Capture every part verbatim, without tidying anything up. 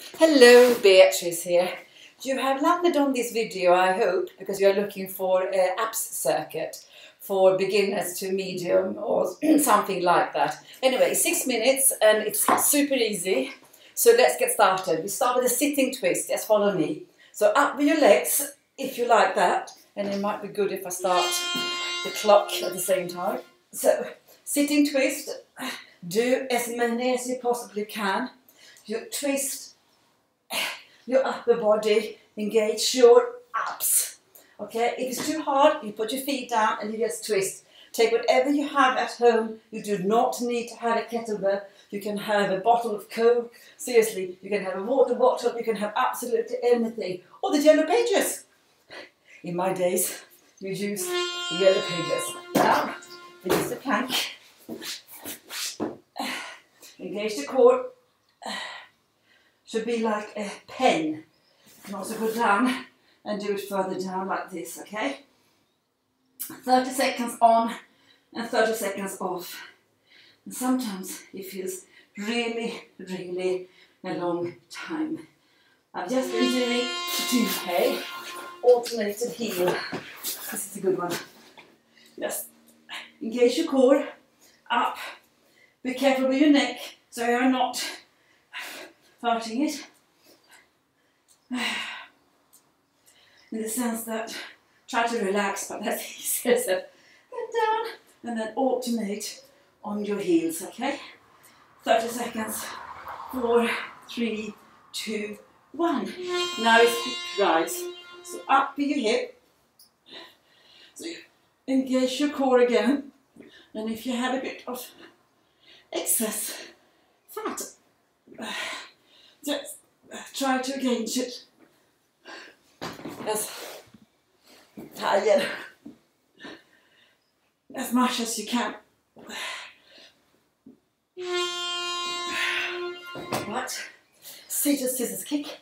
Hello, Beatrice here. You have landed on this video, I hope, because you are looking for an abs circuit for beginners to medium or something like that. Anyway, six minutes and it's super easy. So let's get started. We start with a sitting twist. Just follow me. So up with your legs, if you like that. And it might be good if I start the clock at the same time. So sitting twist. Do as many as you possibly can. You twist your upper body, engage your abs. Okay, if it's too hard, you put your feet down and you just twist. Take whatever you have at home. You do not need to have a kettlebell. You can have a bottle of Coke. Seriously, you can have a water bottle. You can have absolutely anything. Or the yellow pages. In my days, you use the yellow pages. Now, we use the plank. Engage the core. Should be like a pen. You can also go down and do it further down like this, okay? thirty seconds on and thirty seconds off. And sometimes it feels really, really a long time. I've just been doing two K, alternated heel. This is a good one. Just engage your core, up. Be careful with your neck so you're not farting it. In the sense that try to relax, but that's easier said than done. And then alternate on your heels, okay? thirty seconds. Four, three, two, one. Now it's hip rise. So up with your hip. So you engage your core again. And if you have a bit of excess fat, just try to engage it as tired as much as you can. Right, seated scissors kick.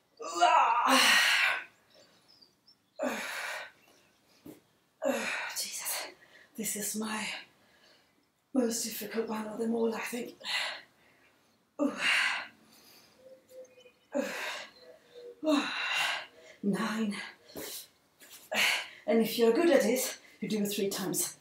Jesus, this is my most difficult one of them all, I think. Nine. And if you're good at it, you do it three times.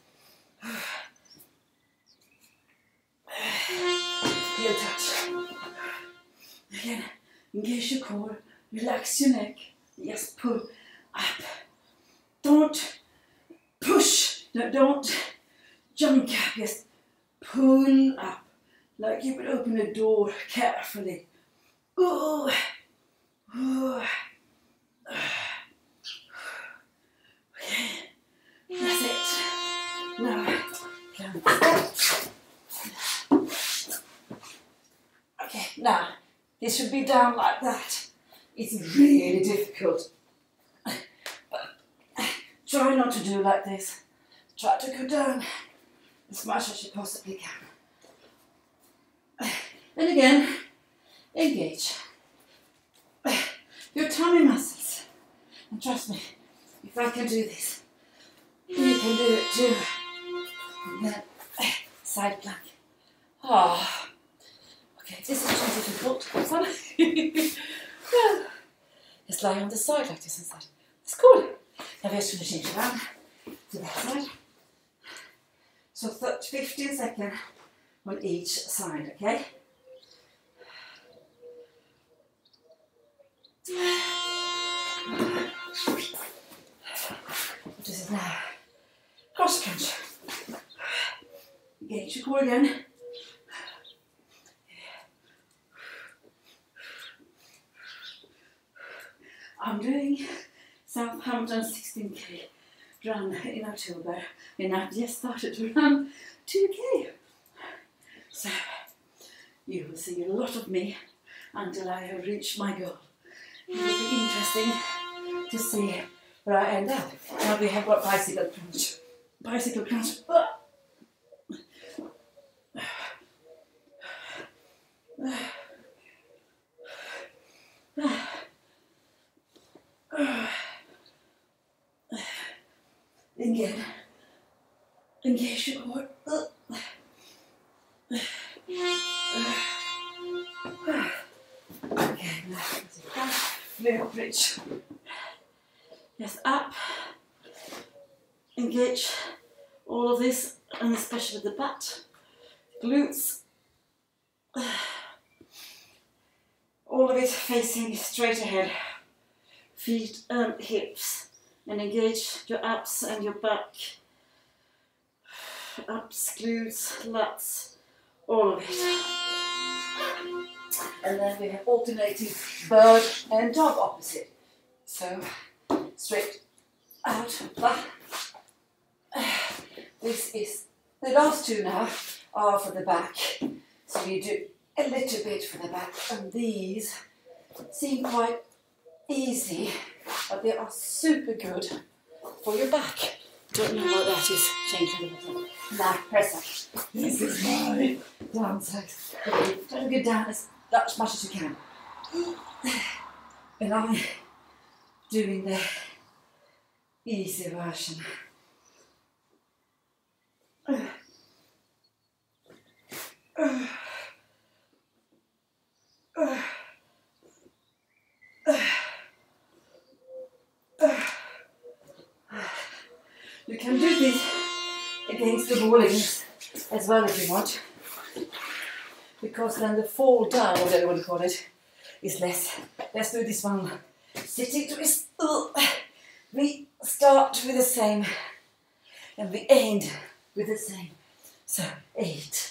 Heel touch. Again, engage your core, relax your neck. Yes, pull up. Don't push. No, don't jump up. Yes, pull up. Like you would open a door carefully. Ooh. Ooh. Okay, that's it. Now, plank. Okay, now, this should be down like that. It's really difficult. But try not to do like this. Try to go down as much as you possibly can. And again, engage your tummy muscles. And trust me, if I can do this, you can do it too. And then side plank. Ah, oh. Okay, this is too difficult. Just lie on the side like this instead. That's cool. Now we're just going to change around to that side. So fifteen seconds on each side, okay? This is now cross crunch. Engage your core again. I'm doing Southampton sixteen K run in October and I've just started to run two K. So you will see a lot of me until I have reached my goal. It will be interesting to see where I end up. Now we have got bicycle crunch. Bicycle crunch. Again, engage your core. Okay, now as you can. Glute bridge. Yes, up. Engage all of this, and especially the butt, glutes. All of it facing straight ahead. Feet and hips. And engage your abs and your back. Abs, glutes, lats, all of it. And then we have alternating bird and dog opposite. So straight out, back. This is the last two now are for the back. So you do a little bit for the back, and these seem quite easy, but they are super good for your back. Don't know what that is. Change the bottom. Now press up. This is my downside. Okay, try to get down as, as much as you can. And I'm doing the easy version. You can do this against the wall as well if you want, because then the fall down, whatever you want to call it, is less. Let's do this one. Sitting twist. We start with the same and we end with the same. So eight.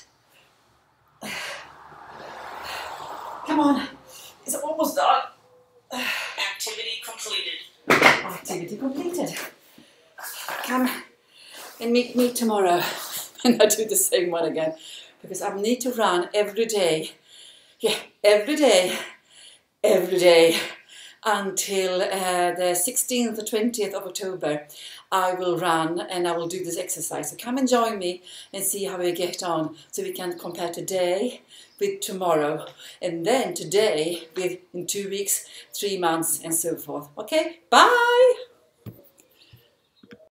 Come on, it's almost done. Activity completed. Activity completed. Come and meet me tomorrow and I do the same one again, because I need to run every day. Yeah, every day, every day until uh, the sixteenth or twentieth of October. I will run and I will do this exercise. So come and join me and see how we get on, so we can compare today with tomorrow, and then today with in two weeks, three months and so forth. Okay, bye!